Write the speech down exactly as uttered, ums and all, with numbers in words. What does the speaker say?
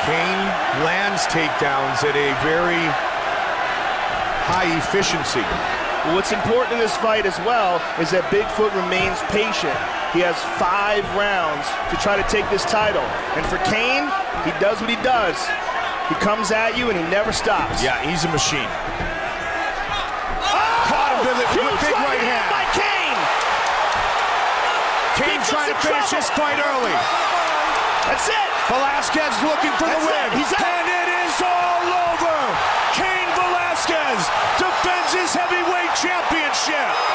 Kane lands takedowns at a very high efficiency. Well, what's important in this fight as well is that Bigfoot remains patient. He has five rounds to try to take this title. And for Kane, he does what he does. He comes at you and he never stops. Yeah, he's a machine. Oh! Caught him with a Huge big right hand. by Kane. Kane trying to finish this fight early. That's it. Velasquez looking for That's the win. It. He's out. And it is all over. Cain Velasquez defends his heavyweight championship.